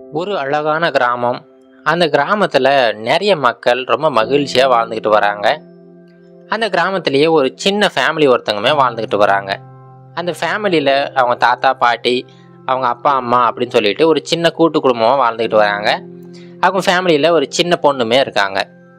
ஒரு அழகான கிராமம். அந்த கிராமத்தில் நிறைய மக்கள் ரொம்ப மகிழ்ச்சியாக வாழ்ந்துக்கிட்டு வராங்க. அந்த கிராமத்திலேயே ஒரு சின்ன ஃபேமிலி ஒருத்தங்கமே வாழ்ந்துக்கிட்டு வராங்க. அந்த ஃபேமிலியில் அவங்க தாத்தா பாட்டி, அவங்க அப்பா அம்மா அப்படின்னு சொல்லிட்டு ஒரு சின்ன கூட்டு குடும்பமாக வாழ்ந்துக்கிட்டு வராங்க. அவங்க ஃபேமிலியில் ஒரு சின்ன பொண்ணுமே இருக்காங்க.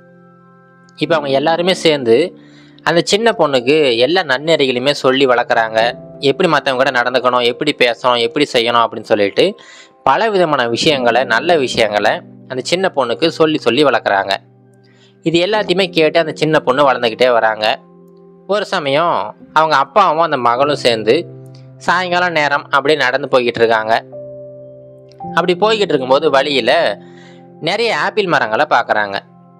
இப்போ அவங்க எல்லாருமே சேர்ந்து அந்த சின்ன பொண்ணுக்கு எல்லா நன்னெறிகளையுமே சொல்லி வளர்க்குறாங்க. எப்படி மற்றவங்க கூட நடந்துக்கணும், எப்படி பேசணும், எப்படி செய்யணும் அப்படின்னு சொல்லிட்டு பல விதமான விஷயங்களை, நல்ல விஷயங்களை அந்த சின்ன பொண்ணுக்கு சொல்லி சொல்லி வளர்க்குறாங்க. இது எல்லாத்தையுமே கேட்டு அந்த சின்ன பொண்ணு வளர்ந்துக்கிட்டே வராங்க. ஒரு சமயம் அவங்க அப்பாவும் அந்த மகளும் சேர்ந்து சாயங்காலம் நேரம் அப்படியே நடந்து போய்கிட்டு இருக்காங்க. அப்படி போய்கிட்டு இருக்கும்போது வழியில் நிறைய ஆப்பிள் மரங்களை பார்க்குறாங்க.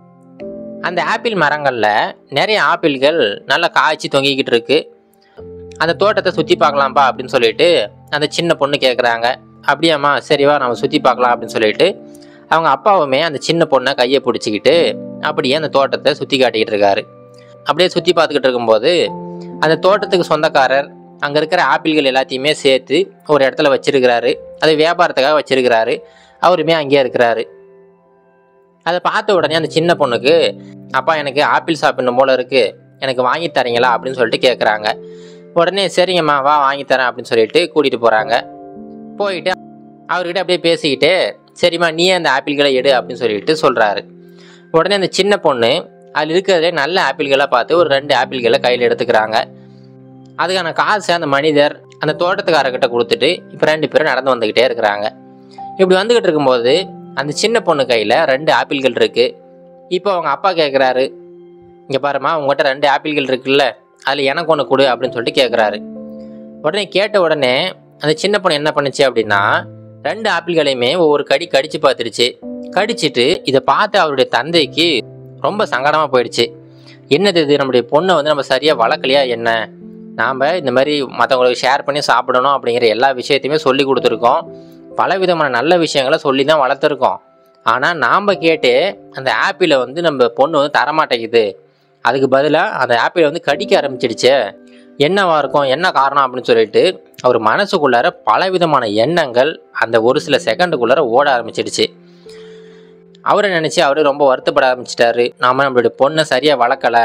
அந்த ஆப்பிள் மரங்களில் நிறைய ஆப்பிள்கள் நல்லா காய்ச்சி தொங்கிக்கிட்டு இருக்கு. அந்த தோட்டத்தை சுற்றி பார்க்கலாம்ப்பா அப்படின்னு சொல்லிட்டு அந்த சின்ன பொண்ணு கேட்குறாங்க. அப்படியாம்மா, சரிவா நம்ம சுற்றி பார்க்கலாம் அப்படின்னு சொல்லிட்டு அவங்க அப்பாவுமே அந்த சின்ன பொண்ணை கையை பிடிச்சிக்கிட்டு அப்படியே அந்த தோட்டத்தை சுற்றி காட்டிக்கிட்டு இருக்காரு. அப்படியே சுற்றி பார்த்துக்கிட்டு இருக்கும்போது அந்த தோட்டத்துக்கு சொந்தக்காரர் அங்கே இருக்கிற ஆப்பிள்கள் எல்லாத்தையுமே சேர்த்து ஒரு இடத்துல வச்சிருக்கிறாரு. அது வியாபாரத்துக்காக வச்சிருக்கிறாரு. அவருமே அங்கேயே இருக்கிறாரு. அதை பார்த்த உடனே அந்த சின்ன பொண்ணுக்கு, அப்பா எனக்கு ஆப்பிள் சாப்பிடணும் போல இருக்குது, எனக்கு வாங்கி தரீங்களா அப்படின்னு சொல்லிட்டு கேட்குறாங்க. உடனே சரிங்கம்மா வா வாங்கி தரேன் அப்படின்னு சொல்லிட்டு கூட்டிகிட்டு போகிறாங்க. போயிட்டு அவர்கிட்ட அப்படியே பேசிக்கிட்டு, சரிம்மா நீயே அந்த ஆப்பிள்களை எடு அப்படின்னு சொல்லிட்டு சொல்கிறாரு. உடனே அந்த சின்ன பொண்ணு அதில் இருக்கிறதே நல்ல ஆப்பிள்களாக பார்த்து ஒரு 2 ஆப்பிள்களை கையில் எடுத்துக்கிறாங்க. அதுக்கான காசை அந்த மனிதர் அந்த தோட்டத்துக்காரர்கிட்ட கொடுத்துட்டு இப்போ 2 பேரும் நடந்து வந்துக்கிட்டே இருக்கிறாங்க. இப்படி வந்துக்கிட்டு இருக்கும்போது அந்த சின்ன பொண்ணு கையில் 2 ஆப்பிள்கள் இருக்குது. இப்போ அவங்க அப்பா கேட்குறாரு, இங்கே பாருமா உங்கள்கிட்ட 2 ஆப்பிள்கள் இருக்குல்ல, அதில் எனக்கு ஒன்று கொடு அப்படின்னு சொல்லிட்டு கேட்குறாரு. உடனே கேட்ட உடனே அந்த சின்ன பொண்ணு என்ன பண்ணுச்சு அப்படின்னா 2 ஆப்பிள்களையுமே ஒவ்வொரு கடி கடிச்சு பார்த்துருச்சு. கடிச்சிட்டு இதை பார்த்து அவருடைய தந்தைக்கு ரொம்ப சங்கடமாக போயிடுச்சு. என்னது இது, நம்முடைய பொண்ணை வந்து நம்ம சரியாக வளர்க்கலையா என்ன? நாம் இந்த மாதிரி மற்றவங்களுக்கு ஷேர் பண்ணி சாப்பிடணும் அப்படிங்கிற எல்லா விஷயத்தையுமே சொல்லி கொடுத்துருக்கோம். பல விதமான நல்ல விஷயங்களை சொல்லி தான் வளர்த்துருக்கோம். ஆனால் நாம் கேட்டு அந்த ஆப்பிளை வந்து நம்ம பொண்ணு வந்து தரமாட்டேங்குது. அதுக்கு பதிலாக அந்த ஆப்பிளை வந்து கடிக்க ஆரம்பிச்சிடுச்சு. என்னவா இருக்கும், என்ன காரணம் அப்படின்னு சொல்லிட்டு அவர் மனசுக்குள்ளார பல விதமான எண்ணங்கள் அந்த ஒரு சில செகண்டுக்குள்ளார ஓட ஆரம்பிச்சிடுச்சு. அவரை நினச்சி அவரு ரொம்ப வருத்தப்பட ஆரம்பிச்சிட்டாரு. நாம் நம்மளுடைய பொண்ணை சரியாக வளர்க்கலை,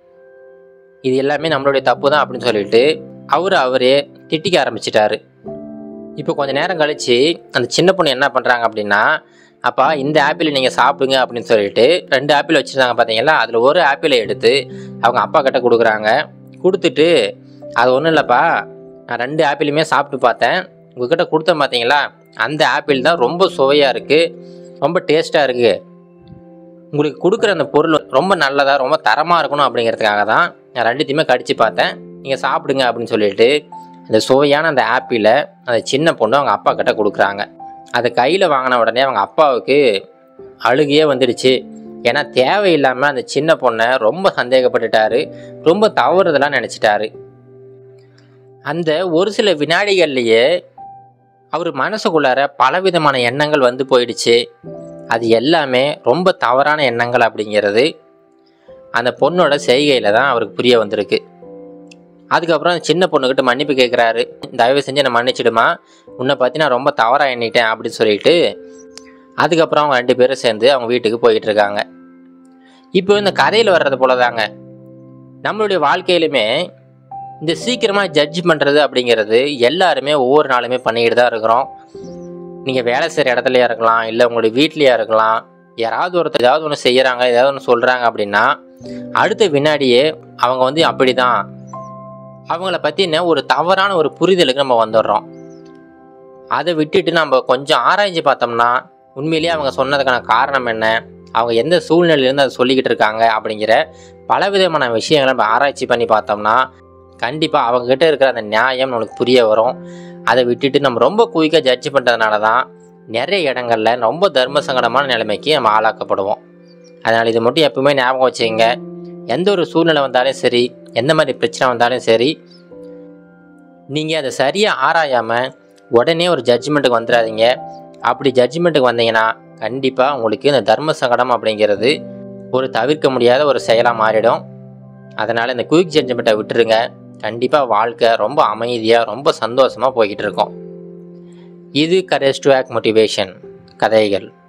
இது எல்லாமே நம்மளுடைய தப்பு தான் அப்படின்னு சொல்லிட்டு அவரே திட்டிக்க ஆரம்பிச்சிட்டாரு. இப்போ கொஞ்சம் நேரம் கழித்து அந்த சின்ன பொண்ணு என்ன பண்ணுறாங்க அப்படின்னா, அப்பா இந்த ஆப்பிளை நீங்கள் சாப்பிடுங்க அப்படின்னு சொல்லிட்டு 2 ஆப்பிள் வச்சுருந்தாங்க பார்த்தீங்களா, அதில் ஒரு ஆப்பிளை எடுத்து அவங்க அப்பா கிட்ட கொடுக்குறாங்க. கொடுத்துட்டு, அது ஒன்றும் இல்லைப்பா, நான் 2 ஆப்பிளுமே சாப்பிட்டு பார்த்தேன், உங்ககிட்ட கொடுத்தேன் பார்த்தீங்களா, அந்த ஆப்பிள் தான் ரொம்ப சுவையாக இருக்குது, ரொம்ப டேஸ்ட்டாக இருக்குது, உங்களுக்கு கொடுக்குற அந்த பொருள் ரொம்ப நல்லதாக ரொம்ப தரமாக இருக்கணும் அப்படிங்கிறதுக்காக தான் நான் 2த்தையுமே கடிச்சு பார்த்தேன், நீங்கள் சாப்பிடுங்க அப்படின்னு சொல்லிட்டு அந்த சுவையான அந்த ஆப்பிளை அந்த சின்ன பொண்ணு அவங்க அப்பா கிட்ட கொடுக்குறாங்க. அதை கையில் வாங்கின உடனே அவங்க அப்பாவுக்கு அழுகையே வந்துடுச்சு. ஏன்னா தேவையில்லாமல் அந்த சின்ன பொண்ணை ரொம்ப சந்தேகப்பட்டுட்டாரு, ரொம்ப தவறுதலாக நினச்சிட்டாரு. அந்த ஒரு சில வினாடிகள்லையே அவர் மனசுக்குள்ளார பலவிதமான எண்ணங்கள் வந்து போயிடுச்சு. அது எல்லாமே ரொம்ப தவறான எண்ணங்கள் அப்படிங்கிறது அந்த பொண்ணோட செய்கையில் தான் அவருக்கு புரிய வந்திருக்கு. அதுக்கப்புறம் அந்த சின்ன பொண்ணுக்கிட்ட மன்னிப்பு கேட்குறாரு. தயவு செஞ்சு என்னை மன்னிச்சிடுமா, உன்னை பற்றி நான் ரொம்ப தவறாக எண்ணிட்டேன் அப்படின்னு சொல்லிட்டு அதுக்கப்புறம் அவங்க 2 பேரும் சேர்ந்து அவங்க வீட்டுக்கு போயிட்டு இருக்காங்க. இப்போ இந்த கதையில் வர்றது போல தாங்க நம்மளுடைய வாழ்க்கையிலுமே இந்த சீக்கிரமாக ஜட்ஜ் பண்ணுறது அப்படிங்கிறது எல்லாருமே ஒவ்வொரு நாளுமே பண்ணிக்கிட்டு தான் இருக்கிறோம். நீங்கள் வேலை செய்கிற இடத்துலையா இருக்கலாம், இல்லை உங்களுடைய வீட்லையா இருக்கலாம், யாராவது ஒருத்தர் ஏதாவது ஒன்று செய்கிறாங்க, ஏதாவது ஒன்று சொல்கிறாங்க அப்படின்னா அடுத்த வினாடியே அவங்க வந்து அப்படி தான், அவங்கள பற்றின ஒரு தவறான ஒரு புரிதலுக்கு நம்ம வந்துடுறோம். அதை விட்டுட்டு நம்ம கொஞ்சம் ஆராய்ஞ்சு பார்த்தோம்னா உண்மையிலேயே அவங்க சொன்னதுக்கான காரணம் என்ன, அவங்க எந்த சூழ்நிலையிலேருந்து அதை சொல்லிக்கிட்டு இருக்காங்க அப்படிங்கிற பலவிதமான விஷயங்களை நம்ம ஆராய்ச்சி பண்ணி பார்த்தோம்னா கண்டிப்பாக அவங்கக்கிட்ட இருக்கிற அந்த நியாயம் நம்மளுக்கு புரிய வரும். அதை விட்டுட்டு நம்ம ரொம்ப குயிக்காக ஜட்ஜ் பண்ணுறதுனால தான் நிறைய இடங்களில் ரொம்ப தர்ம சங்கடமான நிலைமைக்கு நம்ம ஆளாக்கப்படுவோம். அதனால் இது மட்டும் எப்பவுமே ஞாபகம் வச்சுங்க. எந்த ஒரு சூழ்நிலை வந்தாலும் சரி, எந்த மாதிரி பிரச்சனை வந்தாலும் சரி, நீங்கள் அதை சரியாக ஆராயாமல் உடனே ஒரு ஜட்ஜ்மெண்ட்டுக்கு வந்துடாதீங்க. அப்படி ஜட்ஜ்மெண்ட்டுக்கு வந்தீங்கன்னா கண்டிப்பாக உங்களுக்கு இந்த தர்ம சங்கடம் அப்படிங்கிறது ஒரு தவிர்க்க முடியாத ஒரு செயலாக மாறிடும். அதனால் இந்த குயிக் ஜட்ஜ்மெண்ட்டை விட்டுருங்க. கண்டிப்பாக வாழ்க்கை ரொம்ப அமைதியாக ரொம்ப சந்தோஷமாக போய்கிட்டு இருக்கும். இது கரேஜ் டு ஆக்ட் மோட்டிவேஷன். கதைகள்.